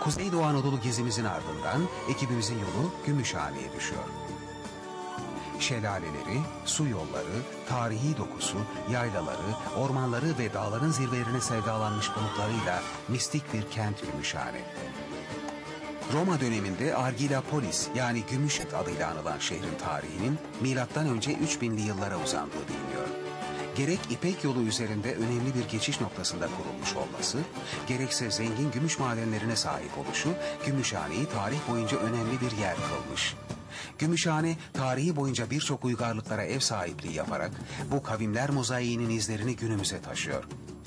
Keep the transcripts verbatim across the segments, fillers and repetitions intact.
Kuzeydoğu Anadolu gezimizin ardından ekibimizin yolu Gümüşhane'ye düşüyor. Şelaleleri, su yolları, tarihi dokusu, yaylaları, ormanları ve dağların zirvelerine sevdalanmış konutlarıyla mistik bir kent Gümüşhane. Roma döneminde Argilapolis yani Gümüşet adıyla anılan şehrin tarihinin milattan önce üç binli yıllara uzandığı biliniyor. Gerek İpek yolu üzerinde önemli bir geçiş noktasında kurulmuş olması, gerekse zengin gümüş madenlerine sahip oluşu Gümüşhane'yi tarih boyunca önemli bir yer kılmış. Gümüşhane tarihi boyunca birçok uygarlıklara ev sahipliği yaparak bu kavimler mozaiğinin izlerini günümüze taşıyor.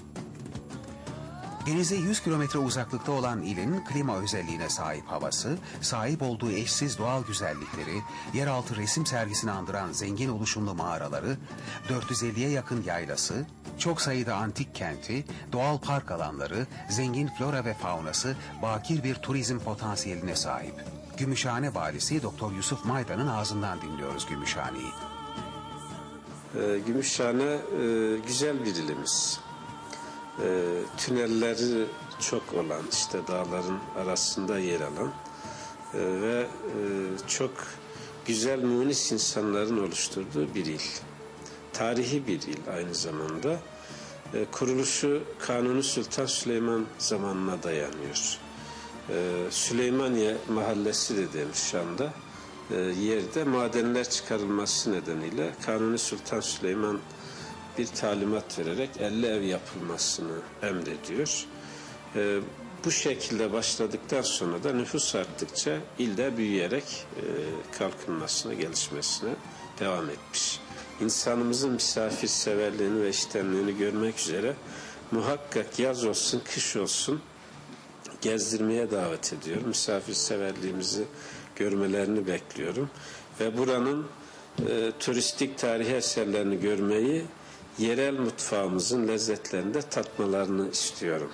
Denize yüz kilometre uzaklıkta olan ilin klima özelliğine sahip havası, sahip olduğu eşsiz doğal güzellikleri, yeraltı resim sergisini andıran zengin oluşumlu mağaraları, dört yüz elliye yakın yaylası, çok sayıda antik kenti, doğal park alanları, zengin flora ve faunası, bakir bir turizm potansiyeline sahip. Gümüşhane valisi Doktor Yusuf Maydan'ın ağzından dinliyoruz Gümüşhane'yi. Ee, Gümüşhane e, güzel bir ilimiz. E, tünelleri çok olan, işte dağların arasında yer alan e, ve e, çok güzel munis insanların oluşturduğu bir il. Tarihi bir il aynı zamanda. E, kuruluşu Kanuni Sultan Süleyman zamanına dayanıyor. E, Süleymaniye Mahallesi dediğimiz şu anda e, yerde madenler çıkarılması nedeniyle Kanuni Sultan Süleyman bir talimat vererek elli ev yapılmasını emrediyor. Ee, bu şekilde başladıktan sonra da nüfus arttıkça ilde büyüyerek e, kalkınmasına, gelişmesine devam etmiş. İnsanımızın misafirseverliğini ve iştenliğini görmek üzere muhakkak yaz olsun, kış olsun gezdirmeye davet ediyorum. Misafirseverliğimizi görmelerini bekliyorum. Ve buranın e, turistik tarihi eserlerini görmeyi, yerel mutfağımızın lezzetlerinde tatmalarını istiyorum.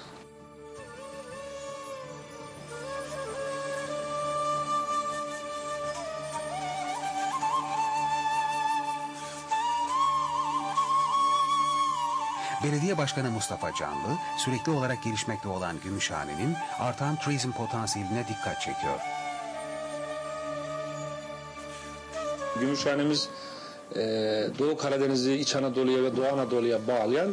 Belediye Başkanı Mustafa Canlı, sürekli olarak gelişmekte olan Gümüşhane'nin artan turizm potansiyeline dikkat çekiyor. Gümüşhanemiz Doğu Karadeniz'i İç Anadolu'ya ve Doğu Anadolu'ya bağlayan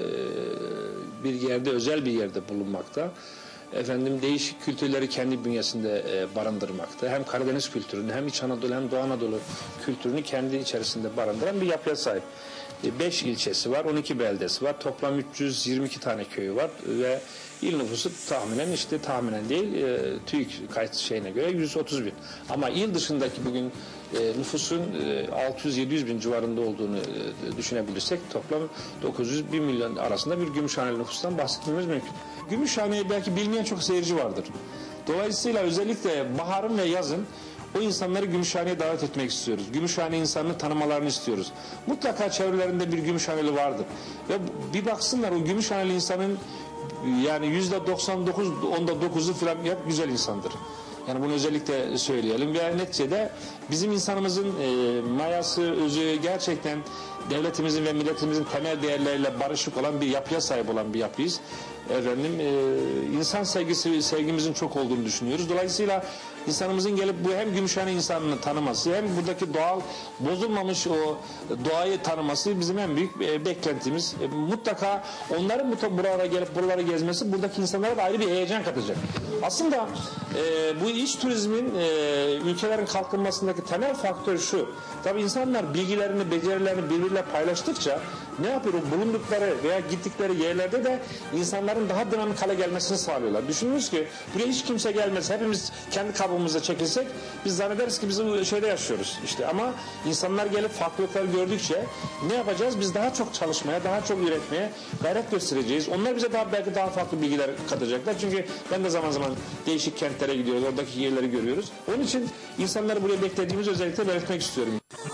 bir yerde, özel bir yerde bulunmakta. Efendim değişik kültürleri kendi bünyesinde barındırmakta. Hem Karadeniz kültürünü, hem İç Anadolu, hem Doğu Anadolu kültürünü kendi içerisinde barındıran bir yapıya sahip. beş ilçesi var, on iki beldesi var. Toplam üç yüz yirmi iki tane köyü var ve il nüfusu tahminen işte tahminen değil e, TÜİK kayıt şeyine göre yüz otuz bin. Ama il dışındaki bugün e, nüfusun e, altı yüz yedi yüz bin civarında olduğunu e, düşünebilirsek toplam dokuz yüz bin milyon arasında bir Gümüşhaneli nüfustan bahsetmemiz mümkün. Gümüşhane'yi belki bilmeyen çok seyirci vardır. Dolayısıyla özellikle baharın ve yazın o insanları Gümüşhane'ye davet etmek istiyoruz. Gümüşhane insanını tanımalarını istiyoruz. Mutlaka çevrelerinde bir Gümüşhaneli vardır. Ve bir baksınlar o Gümüşhaneli insanın yani yüzde doksan dokuz onda dokuzu falan hep güzel insandır. Yani bunu özellikle söyleyelim ve neticede bizim insanımızın e, mayası, özü gerçekten devletimizin ve milletimizin temel değerleriyle barışık olan bir yapıya sahip olan bir yapıyız. Efendim e, insan sevgisi sevgimizin çok olduğunu düşünüyoruz. Dolayısıyla insanımızın gelip bu hem Gümüşhane insanını tanıması hem buradaki doğal bozulmamış o doğayı tanıması bizim en büyük e, beklentimiz. E, mutlaka onların bu, buralara gelip buraları gezmesi buradaki insanlara da ayrı bir heyecan katacak. Aslında e, bu iç turizmin e, ülkelerin kalkınmasındaki temel faktör şu. Tabii insanlar bilgilerini, becerilerini birbiriyle paylaştıkça ne yapıyor? Bulundukları veya gittikleri yerlerde de insanların daha dinamik hale gelmesini sağlıyorlar. Düşününüz ki buraya hiç kimse gelmez. Hepimiz kendi kabuğumuzda çekilsek biz zannederiz ki biz bu şeyde yaşıyoruz. İşte ama insanlar gelip farklılıkları gördükçe ne yapacağız? Biz daha çok çalışmaya, daha çok üretmeye gayret göstereceğiz. Onlar bize daha belki daha farklı bilgiler katacaklar. Çünkü ben de zaman zaman değişik kentlere gidiyoruz. Oradaki yerleri görüyoruz. Onun için insanları buraya beklediğimizi özellikle belirtmek istiyorum.